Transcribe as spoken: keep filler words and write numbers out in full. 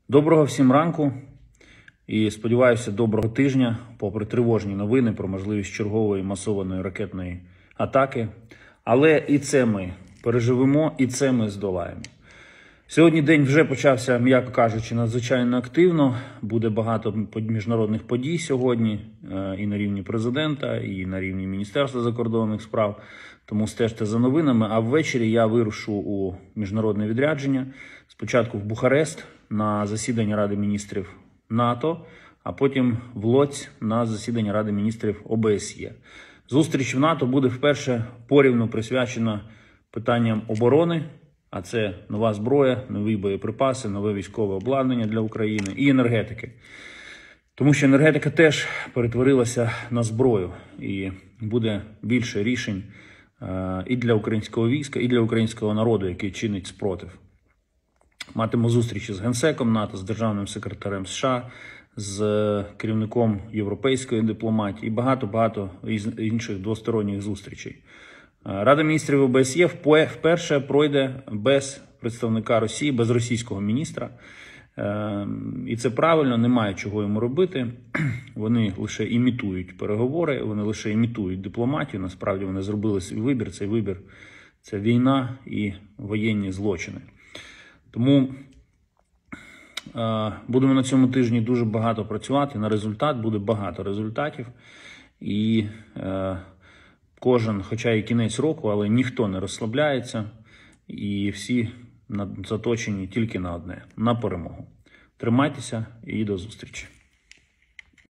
Доброго всім ранку і, сподіваюся, доброго тижня, попри тривожні новини про можливість чергової масованої ракетної атаки. Але і це ми переживемо, і це ми здолаємо. Сьогодні день вже почався, м'яко кажучи, надзвичайно активно. Буде багато міжнародних подій сьогодні і на рівні президента, і на рівні Міністерства закордонних справ. Тому стежте за новинами. А ввечері я вирушу у міжнародне відрядження. Спочатку в Бухарест на засідання Ради міністрів НАТО, а потім в Лодзь на засідання Ради міністрів О Б С Є. Зустріч в НАТО буде вперше порівну присвячена питанням оборони, а це нова зброя, нові боєприпаси, нове військове обладнання для України і енергетики. Тому що енергетика теж перетворилася на зброю і буде більше рішень і для українського війська, і для українського народу, який чинить спротив. Матиму зустрічі з Генсеком НАТО, з державним секретарем США, з керівником європейської дипломатії і багато-багато інших двосторонніх зустрічей. Рада міністрів О Б С Є вперше пройде без представника Росії, без російського міністра. І це правильно, немає чого йому робити. Вони лише імітують переговори, вони лише імітують дипломатію. Насправді вони зробили свій вибір. Цей вибір – це війна і воєнні злочини. Тому е, будемо на цьому тижні дуже багато працювати. На результат буде багато результатів. І е, кожен, хоча і кінець року, але ніхто не розслабляється. І всі заточені тільки на одне – на перемогу. Тримайтеся і до зустрічі.